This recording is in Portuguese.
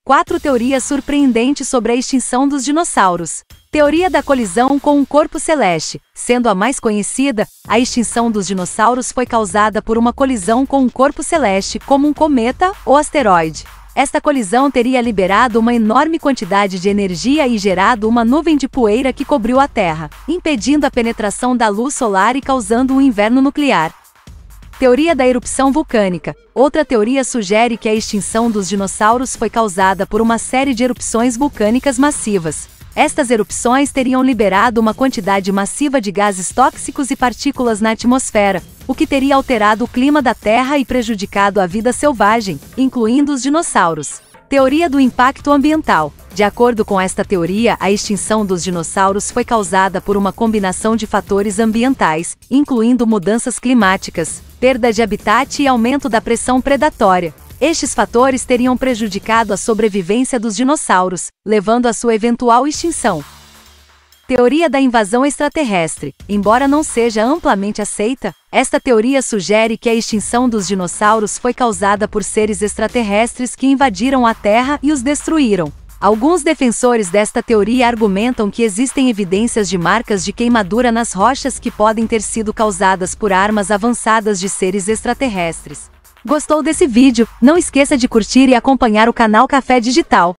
4 teorias surpreendentes sobre a extinção dos dinossauros. Teoria da colisão com um corpo celeste. Sendo a mais conhecida, a extinção dos dinossauros foi causada por uma colisão com um corpo celeste, como um cometa ou asteroide. Esta colisão teria liberado uma enorme quantidade de energia e gerado uma nuvem de poeira que cobriu a Terra, impedindo a penetração da luz solar e causando um inverno nuclear. Teoria da erupção vulcânica. Outra teoria sugere que a extinção dos dinossauros foi causada por uma série de erupções vulcânicas massivas. Estas erupções teriam liberado uma quantidade massiva de gases tóxicos e partículas na atmosfera, o que teria alterado o clima da Terra e prejudicado a vida selvagem, incluindo os dinossauros. Teoria do impacto ambiental. De acordo com esta teoria, a extinção dos dinossauros foi causada por uma combinação de fatores ambientais, incluindo mudanças climáticas, perda de habitat e aumento da pressão predatória. Estes fatores teriam prejudicado a sobrevivência dos dinossauros, levando à sua eventual extinção. Teoria da invasão extraterrestre. Embora não seja amplamente aceita, esta teoria sugere que a extinção dos dinossauros foi causada por seres extraterrestres que invadiram a Terra e os destruíram. Alguns defensores desta teoria argumentam que existem evidências de marcas de queimadura nas rochas que podem ter sido causadas por armas avançadas de seres extraterrestres. Gostou desse vídeo? Não esqueça de curtir e acompanhar o canal Café Digital.